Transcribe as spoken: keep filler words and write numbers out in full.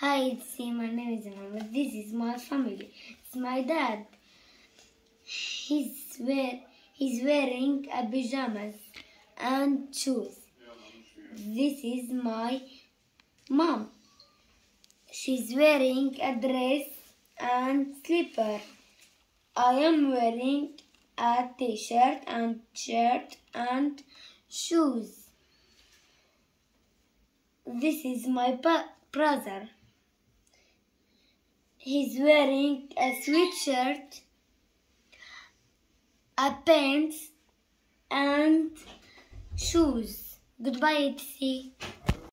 Hi, it's me. My name is Mohammed. This is my family. It's my dad. He's wear he's wearing a pajamas and shoes. This is my mom. She's wearing a dress and slipper. I am wearing a t-shirt and shirt and shoes. This is my brother. He's wearing a sweatshirt, a pants and shoes. Goodbye, Etsy.